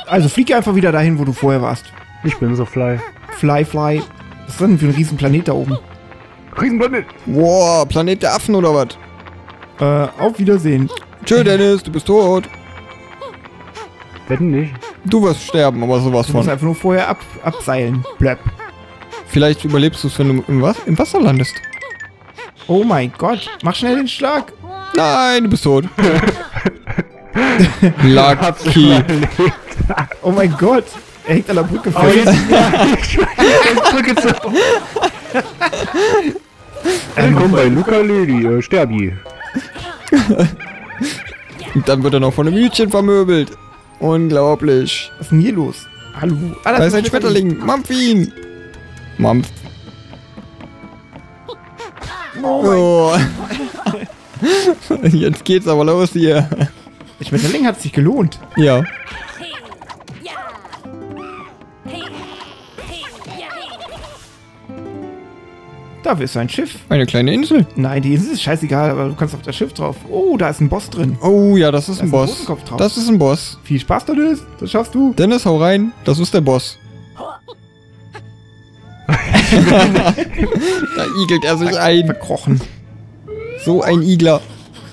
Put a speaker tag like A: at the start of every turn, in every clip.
A: Also flieg einfach wieder dahin, wo du vorher warst.
B: Ich bin so fly.
A: Fly, fly. Was ist das denn für ein Riesenplanet da oben?
B: Riesenplanet.
C: Wow, Planet der Affen oder was?
A: Auf Wiedersehen.
C: Tschö, Dennis, du bist tot.
B: Wetten nicht.
C: Du wirst sterben, aber sowas
A: Du musst
C: von.
A: einfach nur vorher abseilen. Blöpp.
C: Vielleicht überlebst du es, wenn du im Wasser landest.
A: Oh mein Gott. Mach schnell den Schlag.
C: Nein, du bist tot. Lucky.
A: Oh mein Gott. Er hängt an der Brücke
B: Oh,
A: fest.
B: jetzt drück jetzt so. Willkommen bei Luca Lady, Sterbi.
C: Und dann wird er noch von einem Hütchen vermöbelt. Unglaublich.
A: Was ist denn hier los? Hallo. Ah,
C: Da ist ein Schmetterling. Mampf ihn. Mampf. Oh. Jetzt geht's aber los hier.
A: Der Schmetterling hat sich gelohnt.
C: Ja.
A: Da ist ein Schiff.
C: Eine kleine Insel.
A: Nein, die Insel ist scheißegal, aber du kannst auf das Schiff drauf. Oh, da ist ein Boss drin.
C: Oh ja, das ist ein
A: Da ist ein
C: Boss.
A: Totenkopf drauf.
C: Das ist ein Boss.
A: Viel Spaß, Dennis. Das schaffst du.
C: Dennis, hau rein. Das ist der Boss. Da igelt er sich ein.
A: Verkrochen.
C: So ein Igler.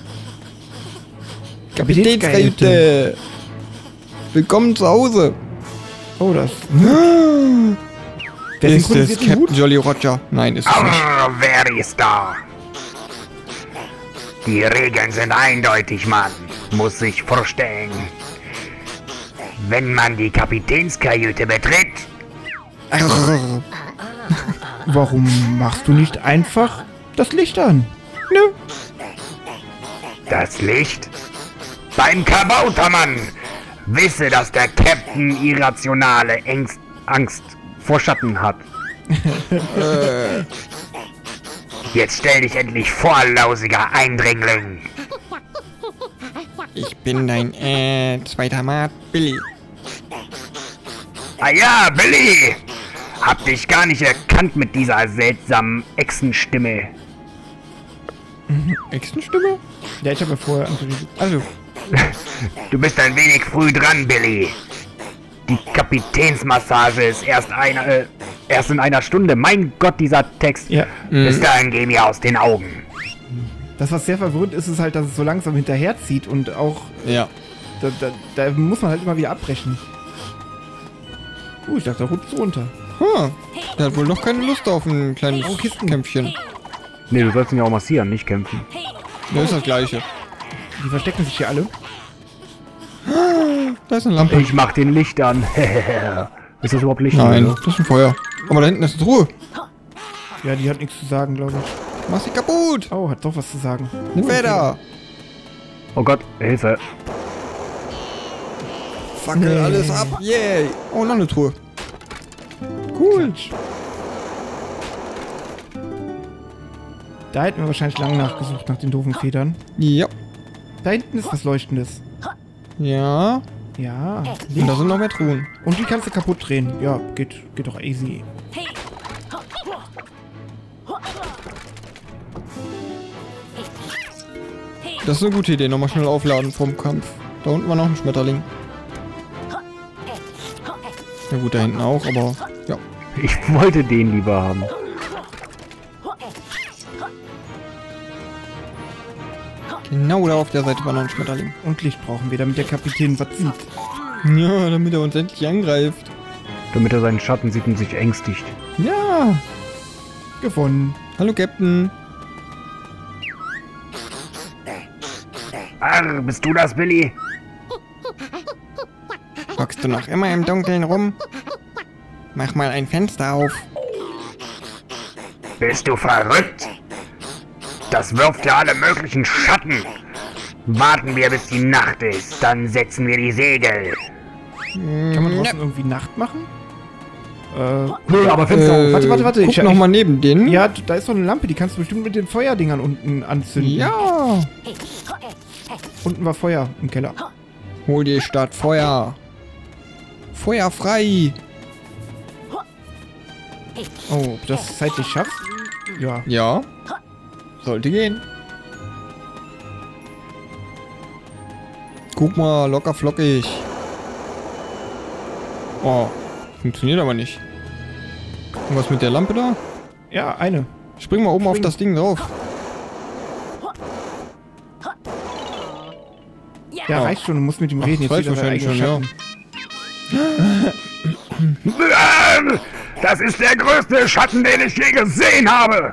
C: Kapitänskajüte. Willkommen zu Hause.
A: Oh, das. Wer
C: Ist es
A: synchronisiert den Hut?
C: Captain Jolly Roger? Nein, ist es nicht.
D: Wer ist da? Die Regeln sind eindeutig, Mann. Muss sich vorstellen. Wenn man die Kapitänskajüte betritt,
A: Warum machst du nicht einfach das Licht an? Nö.
D: das Licht beim Kabautermann. Wisse, dass der Captain irrationale Angst vor Schatten hat. Jetzt stell dich endlich vor, lausiger Eindringling.
C: Ich bin dein, zweiter Mat, Billy.
D: Ah ja, Billy! Hab dich gar nicht erkannt mit dieser seltsamen Echsenstimme.
C: Echsenstimme?
A: Ja, ich habe ja vorher angekündigt.
C: Also,
D: Du bist ein wenig früh dran, Billy. Die Kapitänsmassage ist erst in einer Stunde. Mein Gott, dieser Text.
A: Ja.
D: Bis dahin geh mir aus den Augen.
A: Das, was sehr verwirrend ist, ist halt, dass es so langsam hinterherzieht und auch.
C: ja.
A: Da muss man halt immer wieder abbrechen. Ich dachte, da rutscht es runter.
C: Der hat wohl noch keine Lust auf ein kleines
A: Oh, Kisten.
C: Kämpfchen.
B: Nee, du sollst ihn ja auch massieren, nicht kämpfen.
C: Das ist das Gleiche.
A: Die verstecken sich hier alle.
C: Da ist eine Lampe.
B: Ich mach den Licht an. Ist das überhaupt Licht?
C: Nein,
B: oder?
C: das ist ein Feuer. Aber da hinten ist Ruhe.
A: Ja, die hat nichts zu sagen, glaube ich.
C: Mach sie kaputt.
A: Oh, hat doch was zu sagen.
C: Eine Feder.
B: Oh Gott, Hilfe.
C: Fackel
A: Nee.
C: alles ab. Yay. Oh, noch eine Truhe.
A: Cool. Da hätten wir wahrscheinlich lange nachgesucht nach den doofen Federn.
C: Ja.
A: Da hinten ist was Leuchtendes.
C: Ja.
A: Ja.
C: Und da sind noch mehr Truhen.
A: Und die kannst du kaputt drehen. Ja, geht doch easy.
C: Das ist eine gute Idee. Nochmal schnell aufladen vom Kampf. Da unten war noch ein Schmetterling. Ja gut, da hinten auch, aber ja.
B: Ich wollte den lieber haben.
C: Genau da auf der Seite war noch ein Schmetterling.
A: Und Licht brauchen wir, damit der Kapitän was sieht.
C: Ja, damit er uns endlich angreift.
B: Damit er seinen Schatten sieht und sich ängstigt.
C: Ja.
A: Gewonnen.
C: Hallo, Captain.
D: Arr, bist du das, Billy?
C: Hockst du noch immer im Dunkeln rum? Mach mal ein Fenster auf.
D: Bist du verrückt? Das wirft ja alle möglichen Schatten. Warten wir, bis die Nacht ist, dann setzen wir die Segel.
A: Kann man draußen irgendwie Nacht machen?
B: Nö, aber Fenster auf.
A: Warte.
C: Guck noch mal neben denen.
A: Ja, da ist doch eine Lampe, die kannst du bestimmt mit den Feuerdingern unten anzünden.
C: Ja.
A: Unten war Feuer im Keller.
C: Hol die Stadt Feuer. Feuer frei.
A: Oh, ob du das zeitlich schaffst? Ja.
C: Ja. Sollte gehen. Guck mal, locker flockig. Oh, funktioniert aber nicht. Und was mit der Lampe da?
A: Ja, eine.
C: Spring mal oben auf das Ding drauf.
A: Ja,
C: Oh.
A: reicht schon, du musst mit ihm reden.
C: Ach, das reicht
A: sieht er seinen
C: wahrscheinlich schon,
A: eigenen
D: Das ist der größte Schatten, den ich je gesehen habe!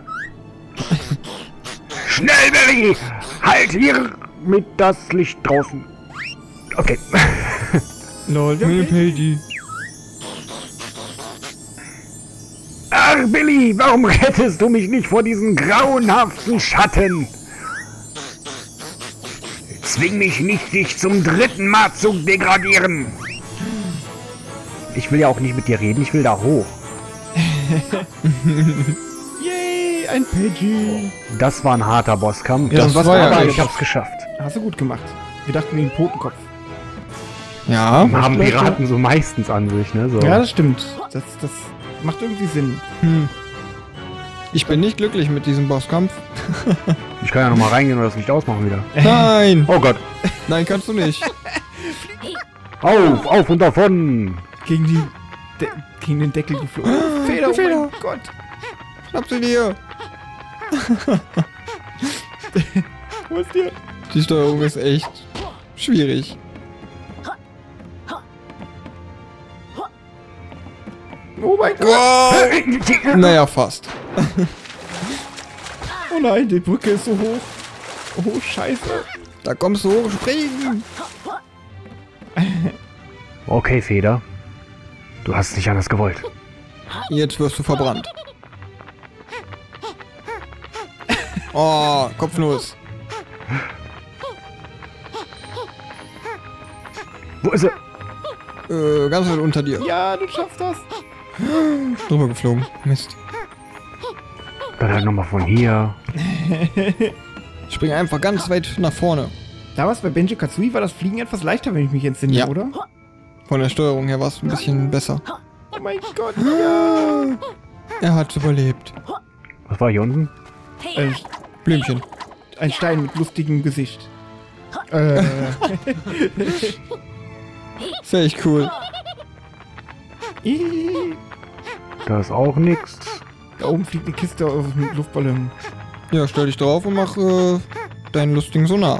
D: Schnell, Billy! Halt hier mit das Licht draußen. Okay.
A: Schatten. Lol, wir haben
C: Peggy.
D: Ach, Billy, warum rettest du mich nicht vor diesen grauenhaften Schatten? Zwing mich nicht, dich zum 3. Mal zu degradieren. Ich will ja auch nicht mit dir reden, ich will da hoch.
A: Yay, ein Pidgey.
D: Das war ein harter Bosskampf.
C: Ja, das war ja
D: aber
C: echt.
D: ich hab's geschafft.
A: Hast du gut gemacht. Wir dachten wegen Potenkopf.
C: Ja.
D: Haben Piraten so meistens an sich, ne? So.
A: Ja, das stimmt. Das macht irgendwie Sinn.
C: Ich bin nicht glücklich mit diesem Bosskampf.
D: Ich kann ja nochmal reingehen und das Licht ausmachen wieder.
C: Nein!
D: Oh Gott.
C: Nein, kannst du nicht.
D: Auf und davon.
A: Gegen den Deckel geflogen. Feder, oh mein Gott.
C: Schnapp sie dir.
A: Wo ist dir?
C: Die Steuerung ist echt schwierig.
A: Oh mein Gott.
C: Wow. Naja, fast.
A: Oh nein, die Brücke ist so hoch. Oh, scheiße.
C: Da kommst du hoch, springen.
D: Okay, Feder. Du hast es nicht anders gewollt.
C: Jetzt wirst du verbrannt. Oh, kopflos.
D: Wo ist er?
C: Ganz weit unter dir.
A: Ja, du schaffst das.
C: Drüber geflogen. Mist.
D: Dann halt nochmal von hier.
C: Spring einfach ganz weit nach vorne.
A: Damals bei Banjo-Kazooie war das Fliegen etwas leichter, wenn ich mich entsinne,
C: Ja.
A: oder?
C: Von der Steuerung her war es ein bisschen besser.
A: Oh mein Gott, ja.
C: Er hat überlebt.
D: Was war hier unten?
C: Blümchen.
A: Ein Stein mit lustigem Gesicht.
C: Ist ja echt cool.
D: Da ist auch nichts.
A: Da oben fliegt eine Kiste mit Luftballon.
C: Ja, stell dich drauf und mach deinen lustigen Sonar.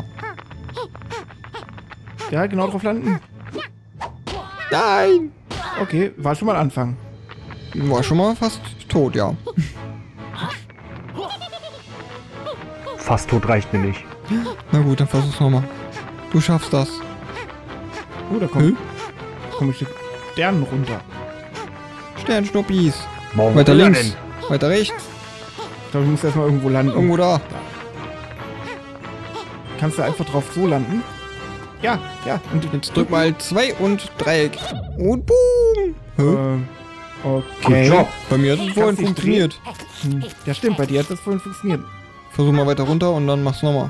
A: Ja, genau drauf landen.
C: Nein!
A: Okay, war schon mal Anfang.
C: War schon mal fast tot, ja.
D: Fast tot reicht mir nicht.
C: Na gut, dann versuch's nochmal. Du schaffst das.
A: Da kommt komische Sternen runter.
C: Sternschnuppis.
D: Morgen
C: Weiter
D: will er
C: links. Weiter rechts.
A: Ich glaube, ich muss erstmal irgendwo landen.
C: Irgendwo da.
A: Kannst du einfach drauf so landen? Ja, ja. Und
C: Jetzt drück mal 2 und Dreieck. Und boom! Hä?
A: Okay.
D: Good job.
C: Bei mir hat es vorhin
A: dich
C: funktioniert.
A: Ja, stimmt, bei dir hat das vorhin funktioniert.
C: Versuch mal weiter runter und dann mach's nochmal.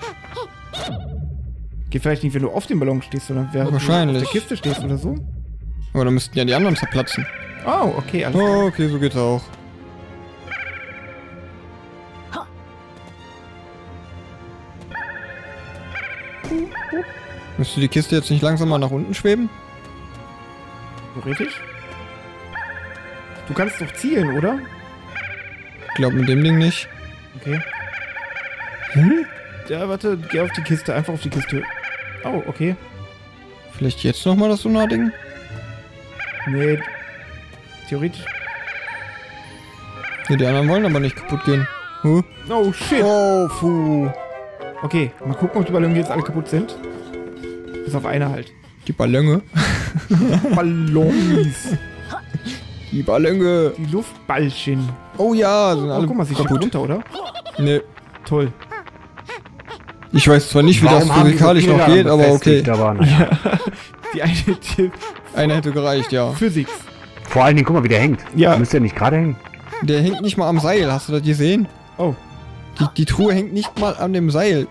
A: Geht vielleicht nicht, wenn du auf dem Ballon stehst, sondern während
C: Wahrscheinlich.
A: du auf der Kiste stehst oder so.
C: Aber dann müssten ja die anderen zerplatzen.
A: Oh, okay, alles klar.
C: Oh, okay, so geht's auch. Müsste die Kiste jetzt nicht langsam mal nach unten schweben?
A: Theoretisch. Du kannst doch zielen, oder?
C: Ich glaube mit dem Ding nicht.
A: Okay.
C: Hm?
A: Ja, warte, geh auf die Kiste, einfach auf die Kiste. Oh, okay.
C: Vielleicht jetzt nochmal das Sonar-Ding?
A: Nee. Theoretisch.
C: Ne, die anderen wollen aber nicht kaputt gehen. Huh?
A: Oh, shit.
C: Oh, puh.
A: Okay, mal gucken, ob die Ballons jetzt alle kaputt sind. Bis auf eine halt.
C: Die Ballonge.
A: Ballons.
C: Die Ballonge.
A: Die Luftballchen.
C: Oh ja, sind
A: Oh,
C: alle
A: guck mal, sie schiebt
C: kaputt.
A: runter, oder?
C: Ne.
A: Toll.
C: Ich weiß zwar nicht, wie das
D: Warum haben die so
C: physikalisch
D: viele
C: noch
D: daran
C: geht, aber okay.
D: befestigt? Da war einer.
A: Die eine die
C: Einer hätte gereicht, ja.
A: Physics.
D: Vor allen Dingen, guck mal, wie der hängt.
A: Ja.
D: Müsste der nicht gerade hängen?
C: Der hängt nicht mal am Seil, hast du das gesehen?
A: Oh.
C: Die Truhe hängt nicht mal an dem Seil.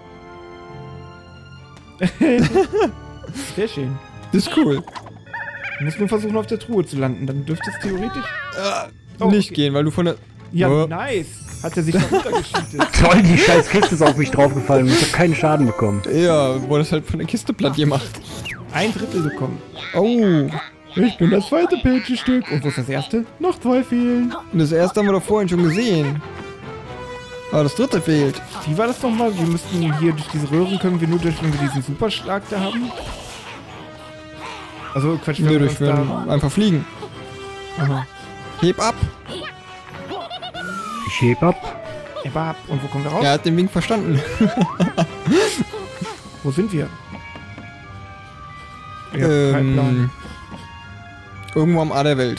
A: Sehr schön.
C: Das ist cool.
A: Du musst nur versuchen, auf der Truhe zu landen. Dann dürfte es theoretisch... Oh,
C: Nicht
A: okay.
C: gehen, weil du von der...
A: Ja,
C: Oh.
A: nice. Hat er sich da runtergeschietet.
D: Toll, die scheiß Kiste ist auf mich draufgefallen. Ich habe keinen Schaden bekommen.
C: Ja, wurde das halt von der Kiste platt gemacht.
A: 1/3 bekommen.
C: Oh.
A: Ich bin das zweite Page-Stück. Und wo ist das erste? Noch 2 fehlen.
C: Das erste haben wir doch vorhin schon gesehen. Aber das dritte fehlt.
A: Wie war das nochmal? Wir müssten hier durch diese Röhren können wir nur durch, wenn wir diesen Superschlag da haben. Also Quatsch,
C: Nee,
A: wir
C: durch
A: da...
C: einfach fliegen.
A: Aha.
C: Heb ab.
B: Ich heb ab.
A: Ebab. Und wo kommen wir raus?
C: Er hat den Wink verstanden.
A: Wo sind wir? Ich hab keinen Plan.
C: Irgendwo am A der Welt.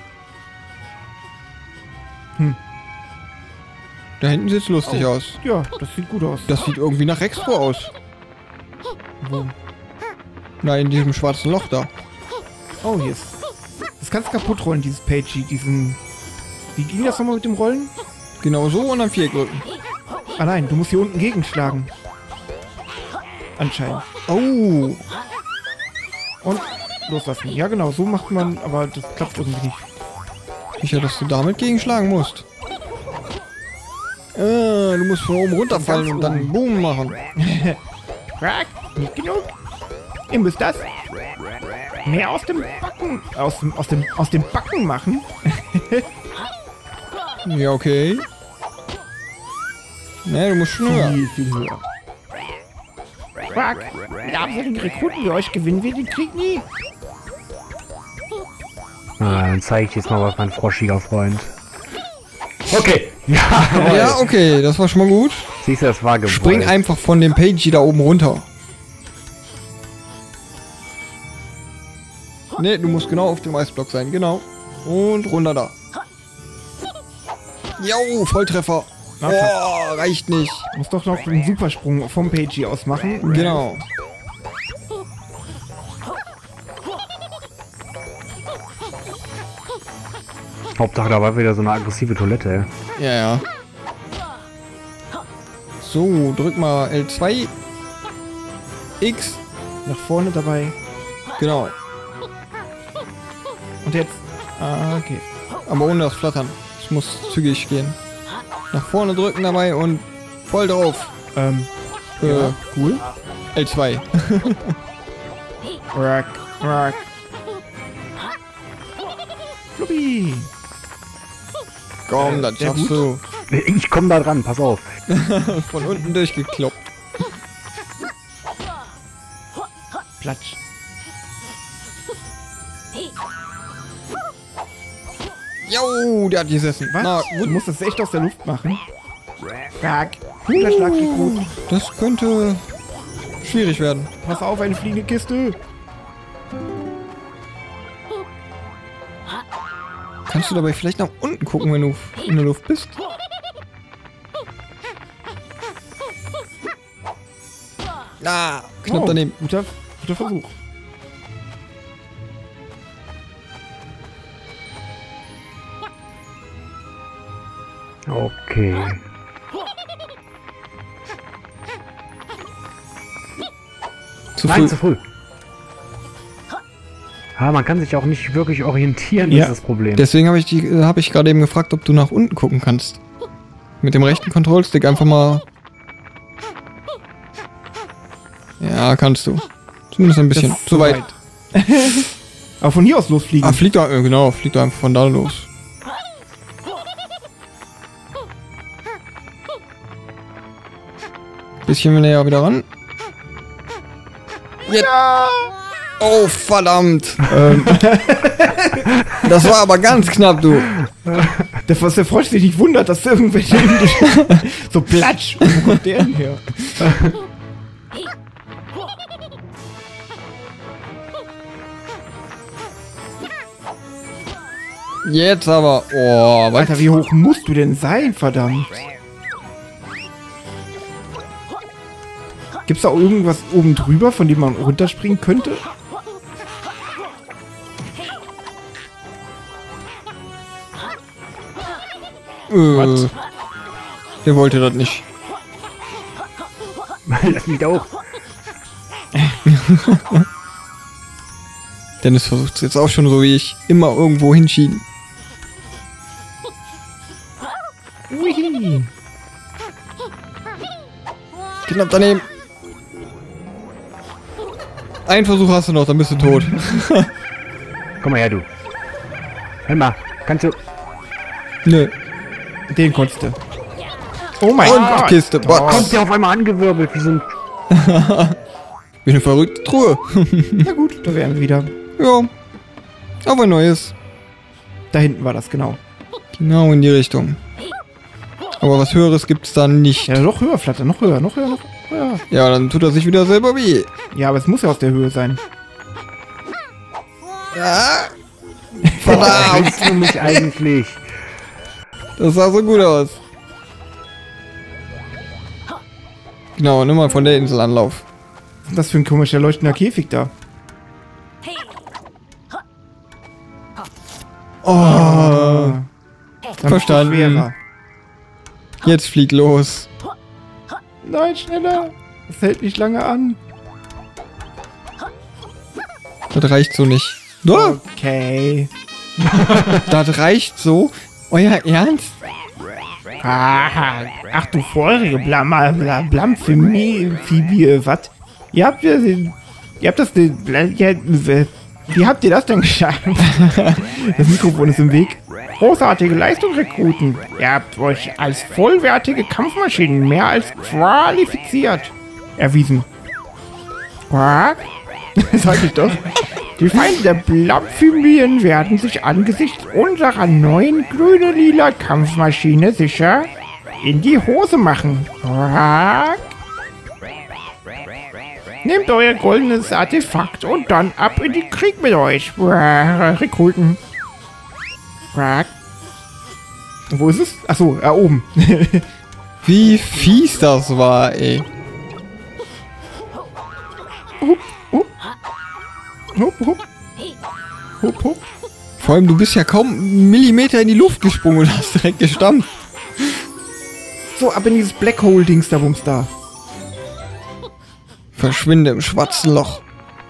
C: Da hinten sieht's lustig aus.
A: Ja, das sieht gut aus.
C: Das sieht irgendwie nach Rexpo aus.
A: Wo?
C: Na, in diesem schwarzen Loch da.
A: Oh, hier ist... Das kannst du kaputt rollen, dieses Pagey, diesen... Wie ging das nochmal mit dem Rollen?
C: Genau so und dann Viereck drücken.
A: Ah nein, du musst hier unten gegenschlagen. Anscheinend.
C: Oh.
A: Und loslassen. Ja genau, so macht man, aber das klappt irgendwie nicht.
C: Sicher, dass du damit gegenschlagen musst. Du musst von oben runterfallen und dann Boom machen.
A: Quack, nicht genug. Ihr müsst das mehr aus dem Backen, aus dem Backen machen.
C: Ja, okay. Ne, du musst schon höher.
A: Viel höher. Quack, mit absichtlichen Rekruten wie euch gewinnen wir den Krieg nie.
B: Dann zeige ich jetzt mal was, mein froschiger Freund. Okay. Ja.
C: Ja, okay, das war schon mal gut.
B: Siehst du, das war gewollt.
C: Spring einfach von dem Pagey da oben runter. Ne, du musst genau auf dem Eisblock sein, genau. Und runter da. Jo, Volltreffer. Boah, reicht nicht.
A: Muss doch noch einen Supersprung vom Pagey aus machen.
C: Genau.
B: Hauptsache, da war wieder so eine aggressive Toilette.
C: Ja, ja. So, drück mal L2. X.
A: Nach vorne dabei.
C: Genau.
A: Und jetzt. Ah, okay.
C: Aber ohne das Flattern. Es muss zügig gehen. Nach vorne drücken dabei und voll drauf.
A: Ja, cool.
C: L2.
A: Rack, rack. Fluppi.
C: Komm, das
A: sehr
C: schaffst
A: gut.
B: Ich komm da dran, pass auf.
C: du. Von unten durchgekloppt.
A: Platsch.
C: Jo, der hat gesessen.
A: Was?
C: Na,
A: Du
C: gut.
A: musst das echt aus der Luft machen. Rack. Guter Schlag geht gut.
C: Das könnte schwierig werden.
A: Pass auf, eine fliegende Kiste.
C: Kannst du dabei vielleicht nach unten gucken, wenn du in der Luft bist? Ah, knapp daneben.
A: Guter Versuch.
B: Okay.
C: Zu
B: Nein,
C: früh.
B: zu früh. Ah, man kann sich auch nicht wirklich orientieren,
A: Ja.
B: ist das Problem.
C: Deswegen habe ich gerade eben gefragt, ob du nach unten gucken kannst. Mit dem rechten Control-Stick einfach mal... Ja, kannst du. Zumindest ein bisschen.
A: Das ist
C: Zu weit.
A: Aber von hier aus losfliegen.
C: Ah, flieg doch, genau, flieg doch einfach von da los. Bisschen näher wieder ran. Jetzt. Oh, verdammt. Das war aber ganz knapp, du.
A: Was der Frosch sich nicht wundert, dass irgendwelche so platsch. Wo kommt der denn her?
C: Jetzt aber. Oh, was?
A: Alter, wie hoch musst du denn sein, verdammt? Gibt's da irgendwas oben drüber, von dem man runterspringen könnte? Was?
C: Der wollte das nicht.
B: Lass mich da hoch.
C: Dennis versucht es jetzt auch schon so wie ich. Immer irgendwo hinschieben.
A: Ui.
C: Knapp daneben. Ein Versuch hast du noch, dann bist du tot.
D: Komm mal her, du. Hör mal, kannst du...
C: Nö.
A: Den konntest du. Oh mein
C: Und
A: Gott.
C: Kiste. Boah,
D: Kommt der auf einmal angewirbelt wie so ein...
C: wie eine verrückte Truhe.
A: Na gut, da wären wir wieder.
C: Ja. Aber ein neues.
A: Da hinten war das, genau.
C: Genau in die Richtung. Aber was Höheres gibt's da nicht.
A: Ja, noch höher, Flatter, noch höher, noch höher, noch höher.
C: Ja, dann tut er sich wieder selber weh.
A: Ja, aber es muss ja aus der Höhe sein.
C: Verdammt.
D: Willst du mich eigentlich?
C: Das sah so gut aus. Genau, nimm mal von der Insel Anlauf.
A: Was ist das für ein komischer leuchtender Käfig da?
C: Oh,
A: Dann
C: Verstanden.
A: ist es schwerer.
C: jetzt flieg los.
A: Nein, schneller. Das hält nicht lange an.
C: Das reicht so nicht. Oh,
A: Okay.
C: das reicht so? Euer Ernst?
A: Ach du feurige Blamphibie, was? Ihr habt das, wie habt ihr das denn geschafft? Das Mikrofon ist im Weg. Großartige Leistung, Rekruten. Ihr habt euch als vollwertige Kampfmaschinen mehr als qualifiziert erwiesen. Quack? Sag ich doch. Die Feinde der Blamphibien werden sich angesichts unserer neuen grüne-lila Kampfmaschine sicher in die Hose machen. Quack? Nehmt euer goldenes Artefakt und dann ab in den Krieg mit euch. Rekruten. Quack. Wo ist es? Achso, oben.
C: Wie fies das war, ey.
A: Hup, hup. Hup, hup. Hup, hup.
C: Vor allem, du bist ja kaum einen Millimeter in die Luft gesprungen und hast direkt gestampft.
A: So, ab in dieses Black Hole-Dings da, Bums da.
C: Verschwinde im schwarzen Loch.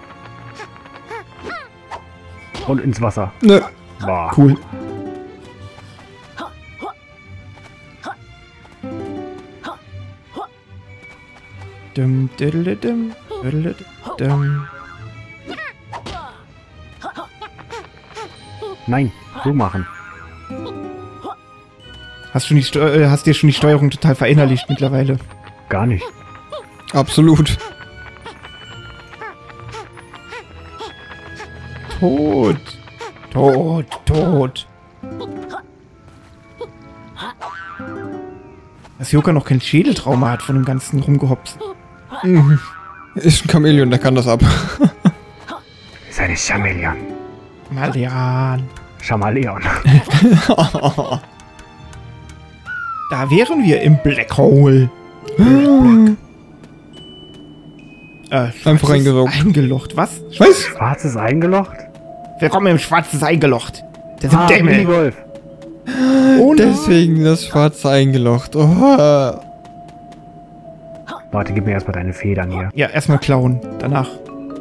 D: Und ins Wasser.
C: Nö.
D: Boah.
A: Cool. Dum, diddle-dum, diddle-dum.
D: Nein, so machen.
A: Hast dir schon die Steuerung total verinnerlicht mittlerweile?
D: Gar nicht.
C: Absolut.
A: Tot. Tot, tot. Dass Joka noch kein Schädeltrauma hat von dem ganzen Rumgehops.
C: Mhm. Ist ein Chamäleon, der kann das ab.
D: Ist eine Chamäleon.
A: Malian.
D: Chamaleon.
A: Da wären wir im Black Hole.
C: Einfach reingeraubt.
A: Eingelocht, was?
C: Was?
D: Schwarzes eingelocht?
A: Willkommen im schwarzen Eingelocht. Der
D: Ah,
A: Dämmel.
D: Minigolf.
A: Oh nein.
C: Deswegen das Schwarze eingelocht. Oh.
D: Warte, gib mir erstmal deine Federn hier.
A: Ja, erstmal klauen. Danach.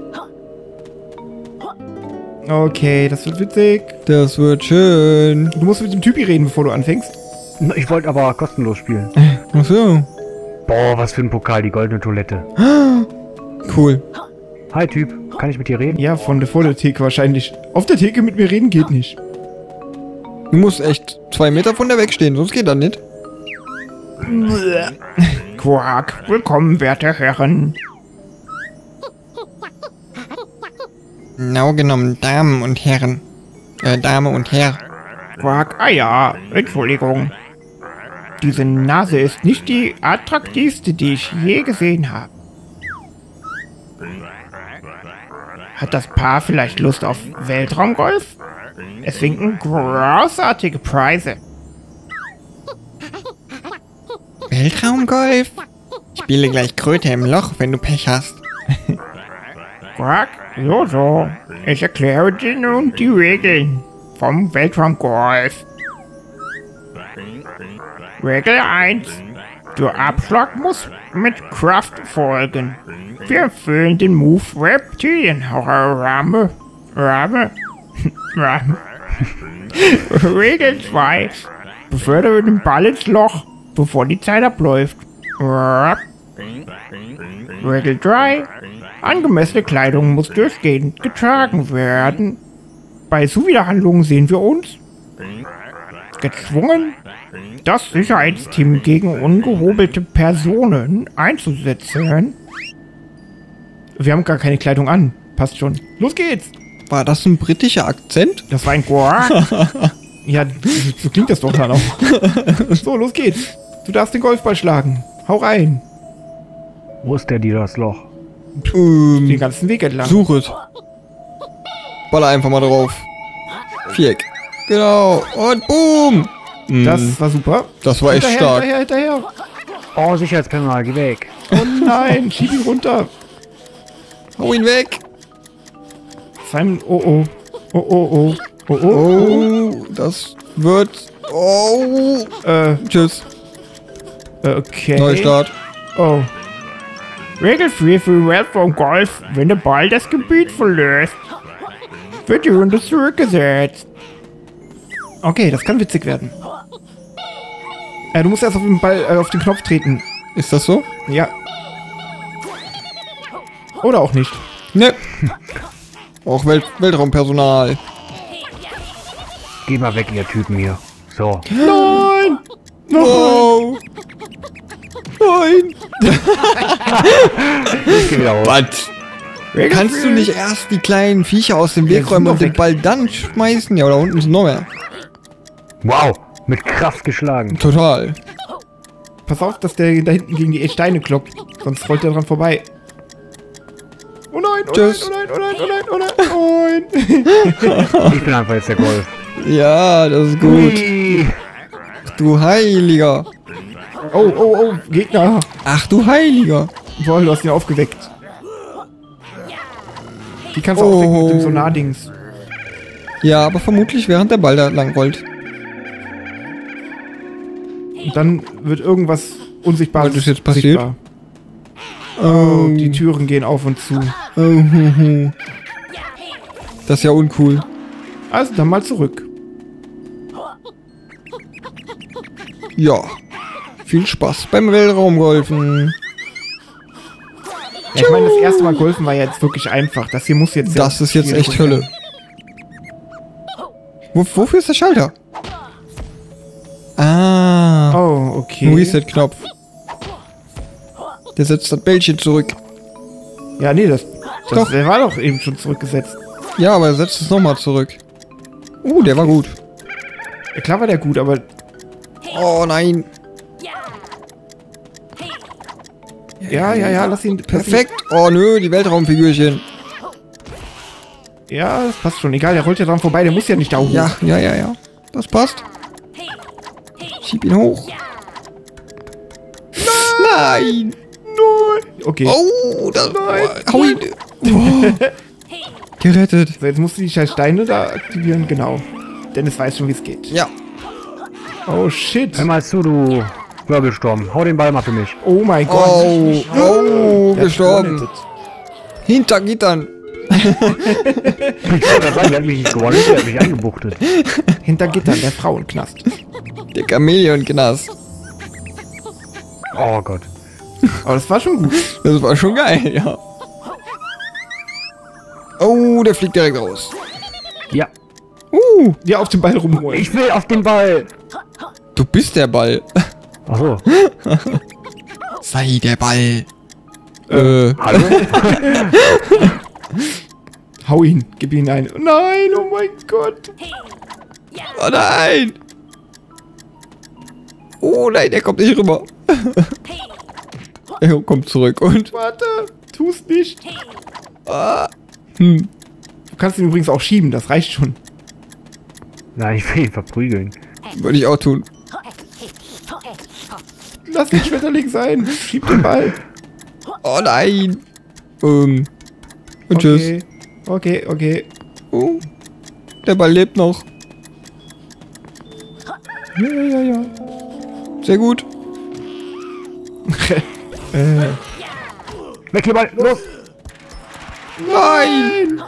A: Okay, das wird witzig.
C: Das wird schön.
A: Du musst mit dem Typi reden, bevor du anfängst.
D: Ich wollte aber kostenlos spielen.
C: Ach so.
D: Boah, was für ein Pokal, die goldene Toilette.
C: Cool.
D: Hi Typ, kann ich mit dir reden?
A: Ja, vor der Theke wahrscheinlich. Auf der Theke mit mir reden geht nicht.
C: Du musst echt 2 Meter von der wegstehen, sonst geht das nicht.
A: Quark, willkommen, werte Herren.
C: Genau genommen, Damen und Herren. Dame und Herr.
A: Quark, ah ja, Entschuldigung. Diese Nase ist nicht die attraktivste, die ich je gesehen habe. Hat das Paar vielleicht Lust auf Weltraumgolf? Es winken großartige Preise.
C: Weltraumgolf? Ich spiele gleich Kröte im Loch, wenn du Pech hast.
A: Quark, so. Ich erkläre dir nun die Regeln vom Weltraumgolf. Regel 1. Der Abschlag muss mit Kraft folgen. Wir erfüllen den Move Reptilienramme. Regel 2. Befördere den Ball ins Loch, bevor die Zeit abläuft. Regel 3. Angemessene Kleidung muss durchgehend getragen werden. Bei Zuwiderhandlungen sehen wir uns gezwungen, das Sicherheitsteam gegen ungehobelte Personen einzusetzen. Wir haben gar keine Kleidung an. Passt schon. Los geht's!
C: War das ein britischer Akzent?
A: Das war ein Chor. Ja, so klingt das doch dann auch. So, los geht's. Du darfst den Golfball schlagen. Hau rein.
B: Wo ist der, das Loch?
A: Den ganzen Weg entlang.
C: Such es. Baller einfach mal drauf. Viereck. Genau. Und boom.
A: Das war super.
C: Das war echt stark.
A: Hinterher.
B: Oh, Sicherheitspersonal, geh weg.
A: Oh nein, schieb ihn runter.
C: Hau ihn weg.
A: Simon, oh.
C: Oh, das wird... Oh. Tschüss.
A: Okay.
C: Neustart.
A: Oh. Regelfrei für Welt vom Golf, wenn der Ball das Gebiet verlässt, wird die Runde zurückgesetzt. Okay, das kann witzig werden. Du musst erst auf den Ball, auf den Knopf treten.
C: Ist das so?
A: Ja. Oder auch nicht.
C: Ne. Auch Weltraumpersonal.
B: Geh mal weg, ihr Typen hier. So.
A: Nein!
C: Oh. Nein.
B: Ich geh wieder hoch.
C: Was? Kannst du nicht erst die kleinen Viecher aus dem
A: Ja,
C: Weg räumen
A: sind
C: und
A: doch
C: den
A: weg.
C: Ball dann schmeißen? Ja, da unten ist noch mehr.
B: Wow, mit Kraft geschlagen.
C: Total.
A: Pass auf, dass der da hinten gegen die Steine kloppt. Sonst rollt er dran vorbei. Oh nein, oh
C: Tschüss.
A: nein, oh nein, oh nein, oh nein, oh nein.
B: Ich bin einfach jetzt der Golf.
C: Ja, das ist gut.
B: Ui.
C: Du Heiliger.
A: Oh, Gegner.
C: Ach du Heiliger.
A: Boah, du hast ihn aufgeweckt. Die kannst du aufwecken mit dem Sonardings.
C: Ja, aber vermutlich während der Ball da lang rollt.
A: Und dann wird irgendwas Unsichtbares
C: Was ist jetzt passiert?
A: sichtbar. Oh, die Türen gehen auf und zu.
C: Das ist ja uncool.
A: Also dann mal zurück.
C: Ja. Viel Spaß beim Weltraumgolfen.
A: Ja, ich meine, das erste Mal golfen war ja jetzt wirklich einfach. Das hier muss jetzt...
C: Das ist jetzt echt Hölle. Wofür ist der Schalter? Ah.
A: Oh, okay.
C: Ein Reset-Knopf. Der setzt das Bällchen zurück.
A: Ja, nee, das
C: Doch.
A: der war doch eben schon zurückgesetzt.
C: Ja, aber er setzt es nochmal zurück. Der war gut.
A: Ja, klar war der gut, aber...
C: Oh nein.
A: Ja, lass ihn...
C: Perfekt. Oh nö, die Weltraumfigürchen.
A: Ja, das passt schon. Egal, der rollt ja dran vorbei. Der muss ja nicht da hoch.
C: Ja. Das passt. Schieb ihn hoch. Nein.
A: Okay.
C: Oh, das... Hau ihn. Oh. Gerettet.
A: So, jetzt musst du die scheiß Steine da aktivieren. Genau. Dennis weiß schon, wie es geht.
C: Ja.
A: Oh, shit.
B: Hör mal zu, du Wirbelsturm. Hau den Ball mal für mich.
A: Oh mein Gott.
C: Oh,
A: Der hat
C: gestorben.
A: gewollt.
C: Hinter Gittern.
B: Ich wollte sagen, der hat mich nicht gewonnen, der hat mich eingebuchtet.
A: Hinter Gittern, der Frauenknast.
C: Der Chamäleon-Knast.
B: Oh Gott.
A: Aber das war schon gut.
C: Das war schon geil, ja. Oh, der fliegt direkt raus.
B: Ja.
A: Ja, auf den Ball rumholen.
B: Ich will auf den Ball.
C: Du bist der Ball.
B: Achso.
C: Sei der Ball.
B: Hallo?
A: Hau ihn, gib ihn ein. Oh nein, oh mein Gott.
C: Oh nein. Oh nein, der kommt nicht rüber. Er kommt zurück und...
A: Warte, tu's nicht.
C: Ah.
A: Du kannst ihn übrigens auch schieben, das reicht schon.
B: Nein, ich will ihn verprügeln.
C: Würde ich auch tun.
A: Lass den Schmetterling sein. Schieb den Ball.
C: Oh nein. Und tschüss.
A: Okay.
C: Oh. Der Ball lebt noch.
A: Ja.
C: Sehr gut.
B: Weg hier Ball, los!
C: Nein.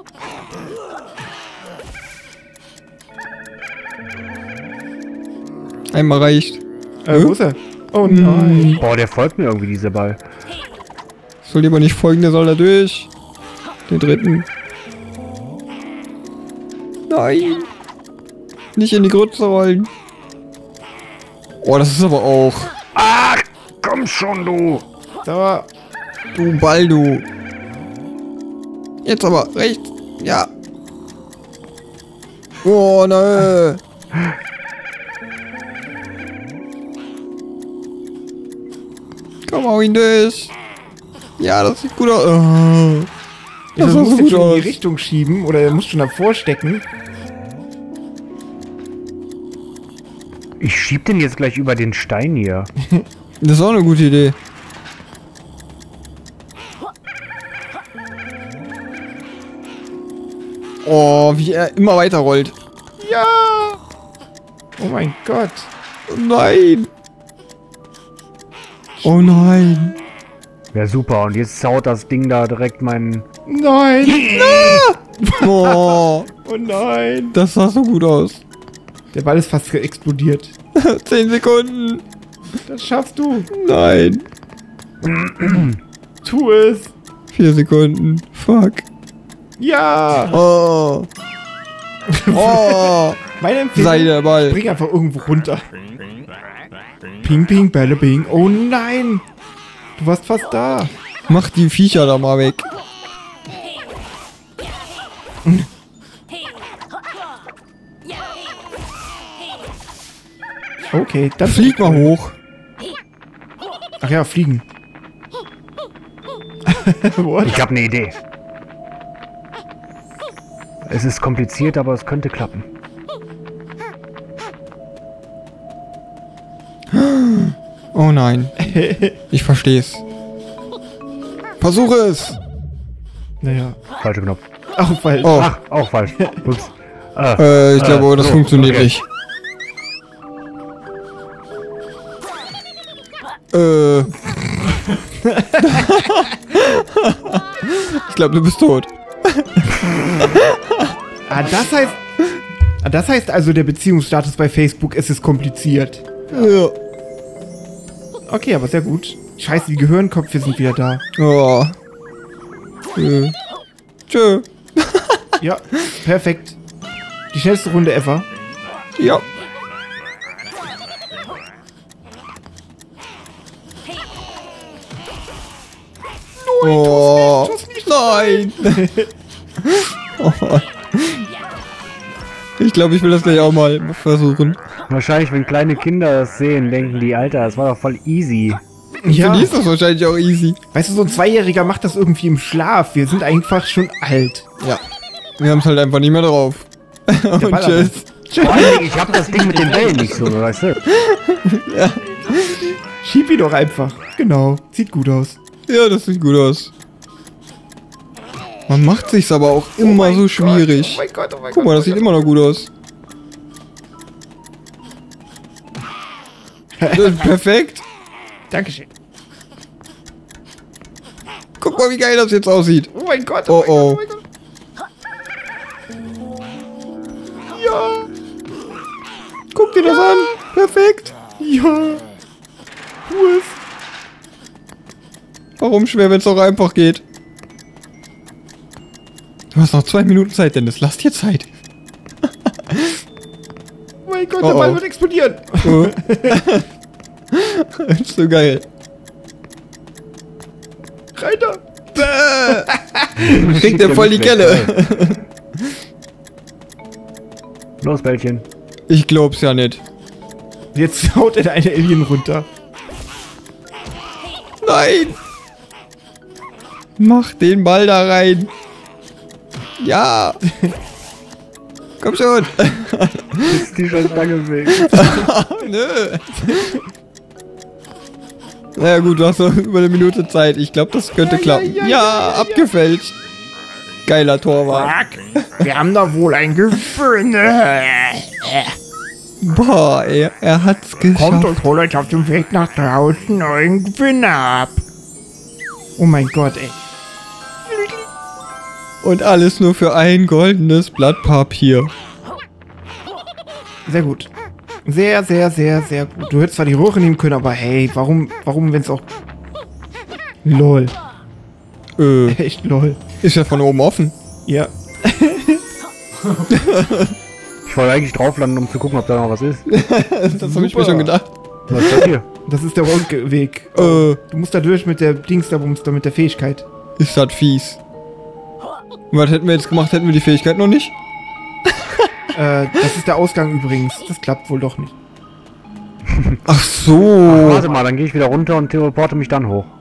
C: Einmal reicht.
A: Wo ist er? Oh nein.
B: Boah, der folgt mir irgendwie, dieser Ball.
C: Soll lieber nicht folgen, der soll da durch. Den dritten. Nein. Nicht in die Grütze rollen. Oh, das ist aber auch...
D: Ach, komm schon, du.
A: So.
C: Du Ball, du. Jetzt aber rechts. Ja. Oh, nö. Komm, hau ihn durch. Ja, das sieht gut aus. Oh.
A: Das
C: Das sah
A: musst
C: so
A: du
C: gut
A: schon in
C: aus.
A: die Richtung schieben oder er muss schon davor stecken.
B: Ich schieb den jetzt gleich über den Stein hier.
C: Das ist auch eine gute Idee. Oh, wie er immer weiter rollt.
A: Ja! Oh mein Gott.
C: Oh nein. Oh nein.
B: Ja, super. Und jetzt haut das Ding da direkt meinen...
A: Nein!
C: Oh,
A: Oh nein!
C: das sah so gut aus.
A: Der Ball ist fast explodiert.
C: 10 Sekunden.
A: Das schaffst du.
C: Nein.
A: Tu es.
C: 4 Sekunden. Fuck.
A: Ja!
C: Oh. Oh.
A: Meine Empfehlung,
C: Sei der Ball.
A: bring einfach irgendwo runter. Ping, ping, Bälle, bing. Oh nein! Du warst fast da.
C: Mach die Viecher da mal weg.
A: Okay, dann
C: Flieg mal hoch.
A: Ach ja, fliegen. What?
B: Ich habe eine Idee. Es ist kompliziert, aber es könnte klappen.
C: Oh nein. Ich versteh's. Versuche es.
A: Naja.
B: Falscher Knopf.
A: Auch falsch.
C: Oh.
B: Ach, auch falsch. Ups.
C: Ich glaube, das
B: so,
C: funktioniert
B: okay.
C: nicht. Ich glaube, du bist tot.
A: Das heißt also, der Beziehungsstatus bei Facebook, es ist kompliziert.
C: Ja.
A: Okay, aber sehr gut. Scheiße, die Gehirnköpfe sind wieder da.
C: Oh. Tschö.
A: Ja, perfekt. Die schnellste Runde ever.
C: Ja. Oh. Nein. Oh. Ich glaube, ich will das gleich auch mal versuchen.
B: Wahrscheinlich, wenn kleine Kinder das sehen, denken die, Alter, das war doch voll easy.
C: Für die ist das wahrscheinlich auch easy.
A: Weißt du, so ein Zweijähriger macht das irgendwie im Schlaf. Wir sind einfach schon alt.
C: Ja. Wir haben es halt einfach nicht mehr drauf. Und
A: Ball
C: tschüss.
B: Vor allen Dingen, ich hab das Ding mit den Bällen nicht so, weißt du?
A: Schieb ihn doch einfach. Genau. Sieht gut aus.
C: Ja, das sieht gut aus. Man macht sich's aber auch immer so schwierig.
A: Oh mein Gott, oh mein
C: Guck mal, das sieht immer noch gut aus. Das ist perfekt.
A: Dankeschön.
C: Guck mal, wie geil das jetzt aussieht.
A: Oh mein Gott,
C: Oh,
A: mein
C: oh.
A: Gott, oh mein Gott. Ja.
C: Guck dir das an. Perfekt.
A: Ja. Tu es.
C: Warum schwer, wenn es auch einfach geht? Du hast noch 2 Minuten Zeit, Dennis. Lass dir Zeit.
A: Oh mein Gott,
C: Oh,
A: der Ball
C: oh.
A: wird explodieren.
C: Oh. Das ist so geil.
A: Rein da.
C: Kriegt der voll die Kelle.
B: Los, Bällchen.
C: Ich glaub's ja nicht.
A: Jetzt haut er eine Alien runter.
C: Nein! Mach den Ball da rein. Ja. Komm schon.
B: Ist die schon lange weg.
C: Nö. Naja gut, du hast noch über 1 Minute Zeit. Ich glaube, das könnte klappen. Ja, abgefälscht. Geiler Torwart.
A: Wir haben da wohl ein Gewinn.
C: Boah, er hat's
A: Kommt
C: geschafft.
A: und holt euch auf dem Weg nach draußen euren Gewinner ab. Oh mein Gott, ey.
C: Und alles nur für ein goldenes Blatt Papier.
A: Sehr gut. Sehr, sehr, sehr, sehr gut. Du hättest zwar die Röhre nehmen können, aber hey, warum wenn es auch... LOL. Echt LOL.
C: Ist ja von oben offen.
A: Ja.
B: Ich wollte eigentlich drauf landen, um zu gucken, ob da noch was ist.
C: Das habe ich mir schon gedacht.
B: Was ist das hier?
A: Das ist der Rundweg. Du musst da durch mit der Dingsterbums, da mit der Fähigkeit.
C: Ist das fies. Was hätten wir jetzt gemacht? Hätten wir die Fähigkeit noch nicht?
A: Das ist der Ausgang übrigens. Das klappt wohl doch nicht.
C: Ach so.
B: Warte mal, dann gehe ich wieder runter und teleporte mich dann hoch.